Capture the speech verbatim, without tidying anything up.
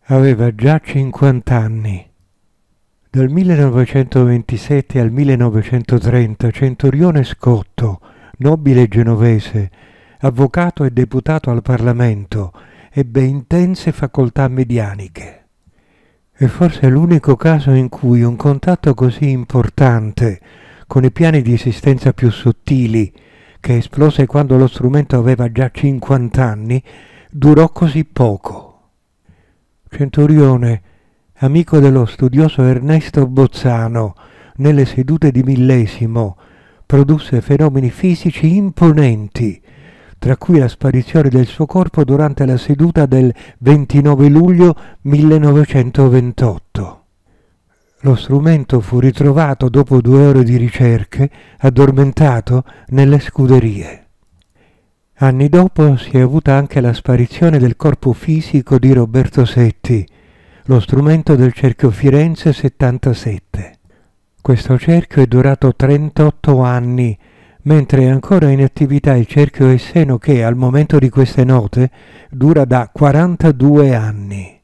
Aveva già cinquant'anni. Dal millenovecentoventisette al millenovecentotrenta, centurione scotto, nobile genovese, avvocato e deputato al Parlamento, ebbe intense facoltà medianiche. È forse l'unico caso in cui un contatto così importante con i piani di esistenza più sottili, che esplose quando lo strumento aveva già cinquant'anni, durò così poco. Centurione, amico dello studioso Ernesto Bozzano, nelle sedute di Millesimo, produsse fenomeni fisici imponenti, tra cui la sparizione del suo corpo durante la seduta del ventinove luglio millenovecentoventotto. Lo strumento fu ritrovato dopo due ore di ricerche, addormentato nelle scuderie. Anni dopo si è avuta anche la sparizione del corpo fisico di Roberto Setti, lo strumento del cerchio Firenze settantasette. Questo cerchio è durato trentotto anni, mentre è ancora in attività il cerchio Esseno che, al momento di queste note, dura da quarantadue anni.